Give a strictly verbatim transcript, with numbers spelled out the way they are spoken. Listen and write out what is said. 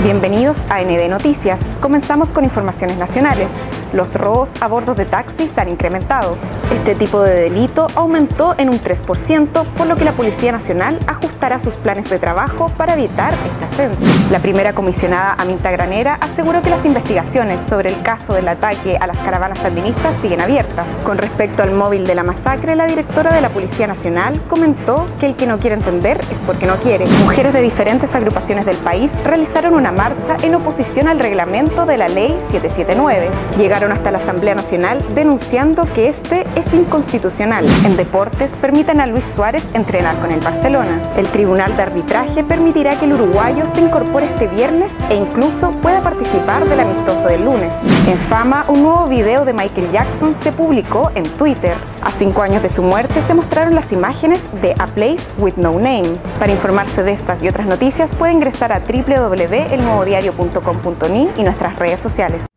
Bienvenidos a N D Noticias. Comenzamos con informaciones nacionales. Los robos a bordo de taxis han incrementado. Este tipo de delito aumentó en un tres por ciento, por lo que la Policía Nacional ajustará sus planes de trabajo para evitar este ascenso. La primera comisionada Aminta Granera aseguró que las investigaciones sobre el caso del ataque a las caravanas sandinistas siguen abiertas. Con respecto al móvil de la masacre, la directora de la Policía Nacional comentó que el que no quiere entender es porque no quiere. Mujeres de diferentes agrupaciones del país realizaron una marcha en oposición al reglamento de la Ley setecientos setenta y nueve. Llegaron hasta la Asamblea Nacional denunciando que este es inconstitucional. En deportes, permiten a Luis Suárez entrenar con el Barcelona. El Tribunal de Arbitraje permitirá que el uruguayo se incorpore este viernes e incluso pueda participar del amistoso del lunes. En Fama, un nuevo video de Michael Jackson se publicó en Twitter. A cinco años de su muerte se mostraron las imágenes de A Place with No Name. Para informarse de estas y otras noticias puede ingresar a doble u doble u doble u punto el nuevo diario punto com punto ni y nuestras redes sociales.